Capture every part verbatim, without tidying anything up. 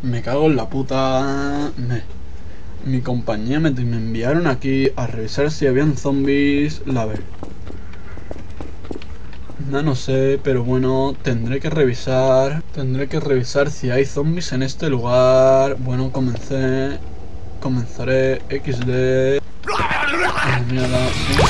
Me cago en la puta. Me, mi compañía me, me enviaron aquí a revisar si habían zombies. La ver. No, no sé, pero bueno, tendré que revisar. Tendré que revisar si hay zombies en este lugar. Bueno, comencé. Comenzaré equis de. Ah, mierda.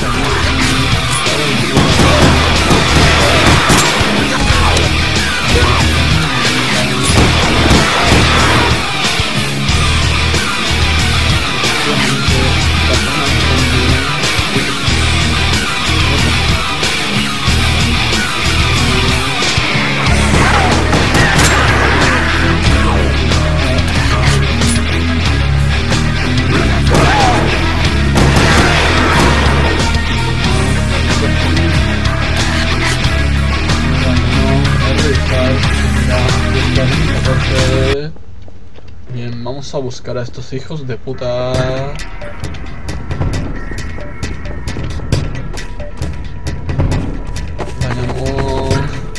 Bien, vamos a buscar a estos hijos de puta. Vayamos.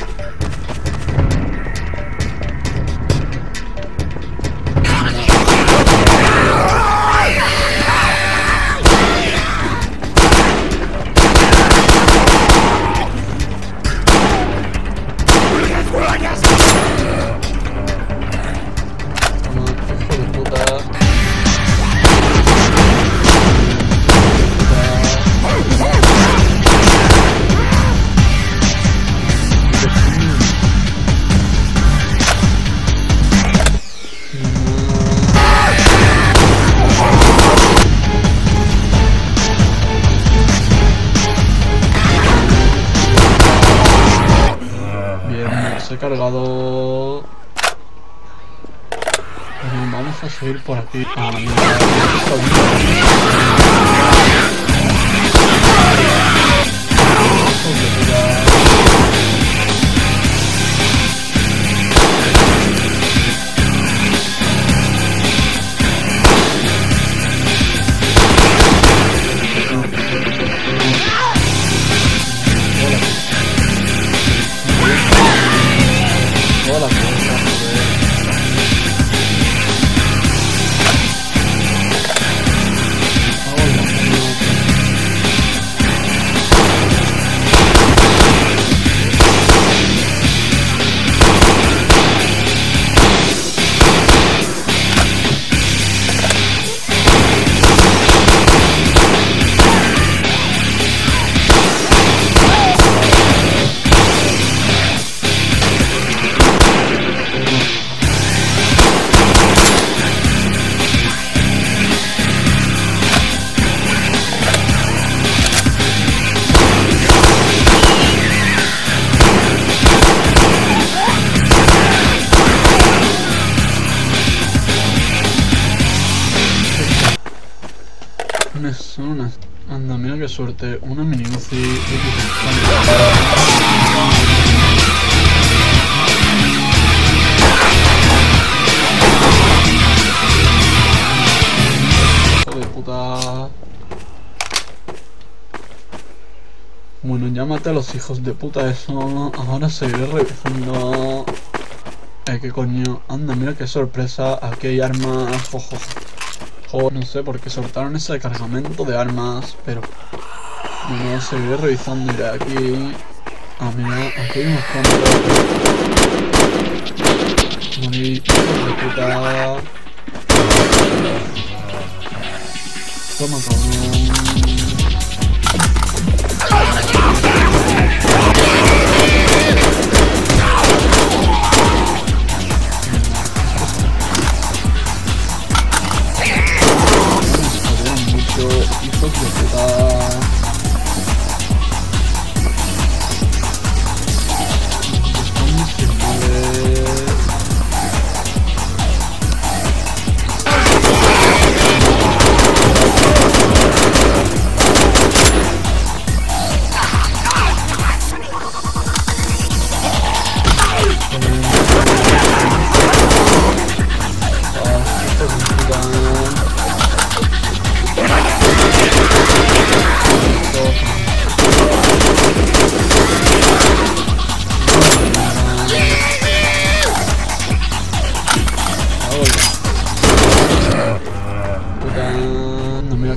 He cargado. Bueno, vamos a seguir por aquí. Ah, son unas. Anda, mira qué suerte. Una mini U C I. Hijo de puta. Bueno, ya maté a los hijos de puta eso. Ahora seguiré revisando. Eh, qué coño. Anda, mira qué sorpresa. Aquí hay armas. Ojo. Joder, no sé por qué soltaron ese cargamento de armas, pero bueno, seguiré revisando. Iré aquí. Ah, mira, aquí hay unos cámaras. Morir, hijo de puta. Toma, cabrón. Hijos de puta. Están mis finales.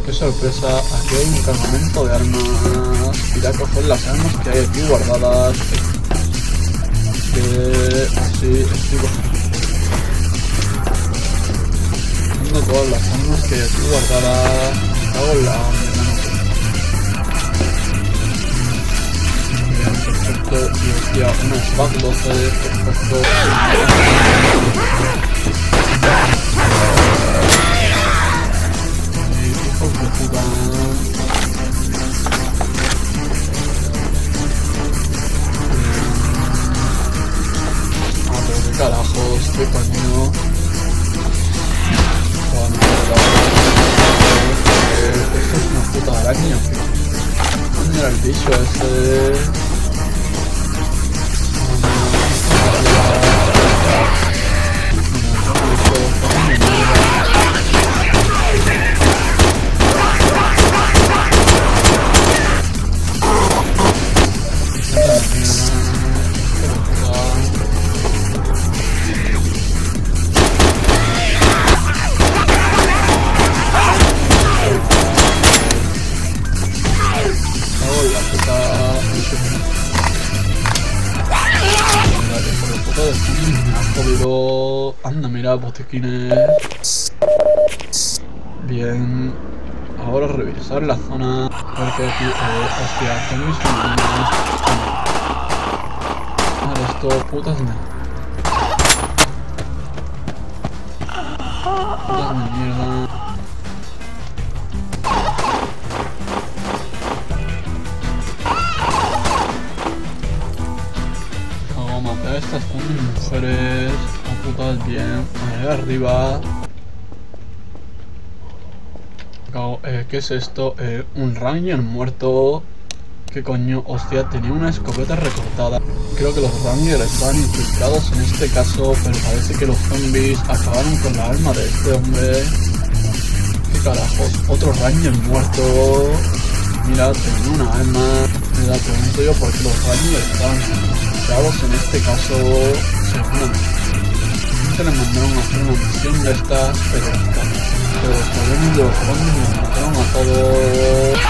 qué sorpresa, aquí hay un cargamento de armas. Iré a coger las armas que hay aquí guardadas. Que así estoy cogiendo todas las armas que hay aquí guardadas. Me cago en la mano. Bien, perfecto. Y hostia, una SWAT doce, perfecto. Hijos de puta. Ah, pero qué carajos, qué coño. Joder, esto es una puta araña. ¿Dónde era el bicho ese? Anda, mira, botiquines. Bien. Ahora revisar la zona. A ver qué aquí. Eh, hostia, zombies femeninos. Ahora esto, putas de. Putas de mierda. Vamos a matar a estas zombies mujeres. Putas bien, ahí arriba. Eh, ¿Qué es esto? Eh, un Ranger muerto. ¿Qué coño? Hostia, tenía una escopeta recortada. Creo que los Rangers estaban infiltrados en este caso, pero parece que los zombies acabaron con la arma de este hombre. ¿Qué carajos? Otro Ranger muerto. Mira, tenía una arma. Me la pregunto yo por qué los Rangers estaban infiltrados en este caso. Seguramente le mandaron a hacer una misión de estas, pero, pero los cabrones de los zombies nos mataron a todos.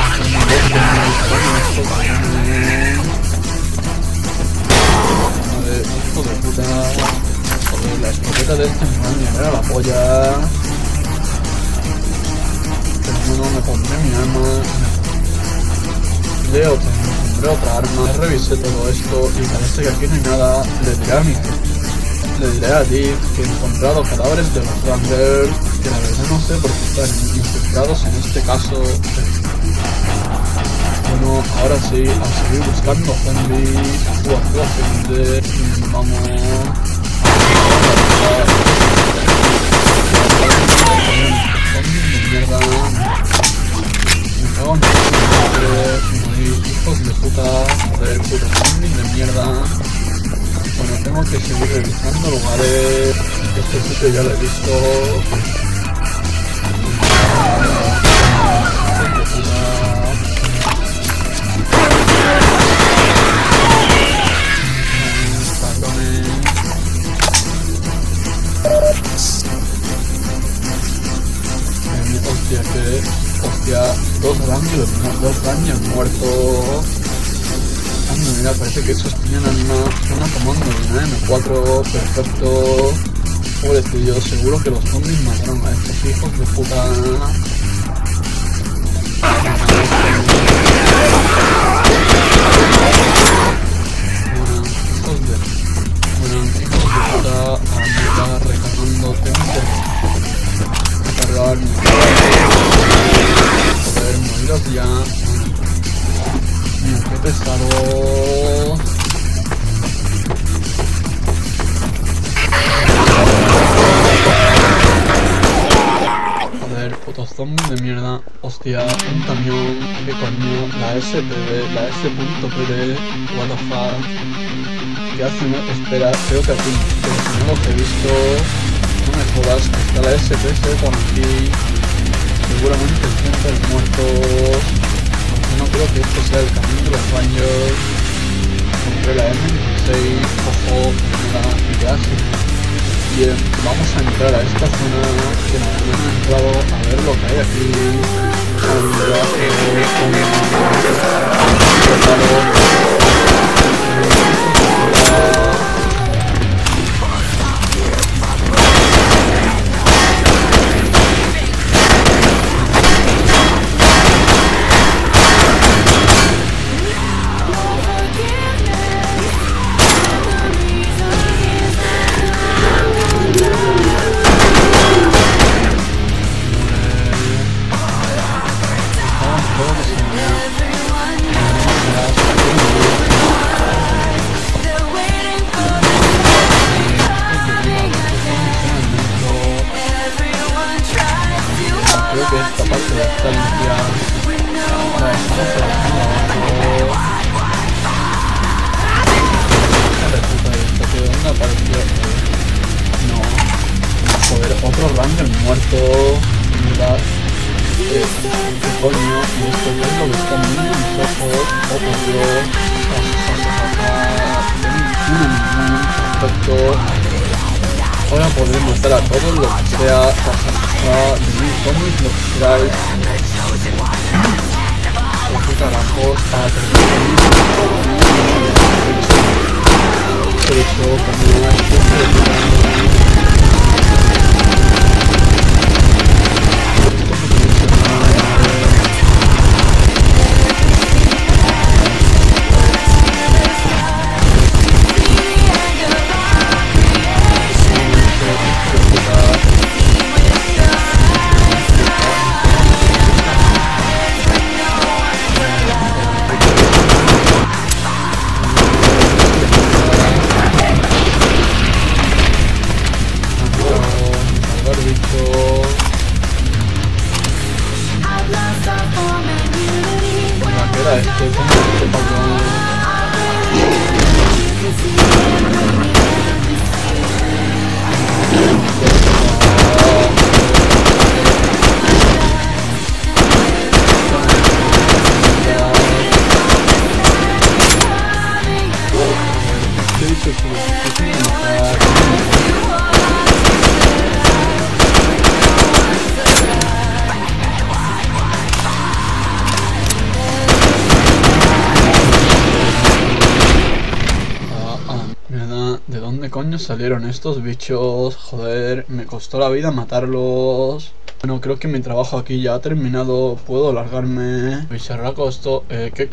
Madre, hijo de puta. Joder, la escopeta de este me era la polla. Pero bueno, me pondré mi arma. Leo, me pondré otra arma. Revisé todo esto y parece que aquí no hay nada. Le diré a mi Le diré a Dick que he encontrado cadáveres de los Rangers, que la verdad no sé por qué están infiltrados en este caso. Bueno, ahora sí, a seguir buscando zombies. Uah, uah, gente. Vamos. Zombies de mierda. Me cago en los hijos de puta. Joder, putos zombies de mierda. Bueno, tengo que seguir revisando lugares. Este sitio ya lo he visto. Hostia, que... Hostia, dos Rangers, dos Rangers muertos. Anda, mira, parece que esos tenían una, una comando de una eme cuatro, perfecto. Pobrecillo, seguro que los zombies mataron a estos hijos de puta. Bueno, hijos de... Bueno, hijos de puta, a mi cara recargando, tengo que recargar mi Joder, moriros ya. Mira, qué pesado. Joder, putos zombies de mierda. Hostia, un camión. ¿Qué coño? La ese pe de, la ese.pd. What the fuck. ¿Qué hace? Espera, creo que aquí, pero si no los he visto. No me jodas, está la ese pe ce por aquí. Seguramente siempre muertos. No creo que este sea el camino de los Rangers. Compré la eme dieciséis, ojo, nada, y ya sí. Bien, vamos a entrar a esta zona que la verdad no he entrado a ver lo que hay aquí. Creo que esta parte ya está limpia. Ahora estamos abajo. Resulta de esto, ¿de dónde apareció? No. Joder, otro Ranger muerto. Mirad. Eh, ¿Qué coño? ¿Y esto qué es lo que están viendo mis ojos? Oh, por Dios. Ninguna, ningún. Perfecto. Ahora poder matar a todos los que sea, jajaja, de mil zombies, lo que queráis. ¿Por qué carajos? Ah, por eso, como una especie de... ¿De dónde coño salieron estos bichos? Joder, me costó la vida matarlos. Bueno, creo que mi trabajo aquí ya ha terminado. Puedo largarme. Bicharraco esto, eh, ¿qué co-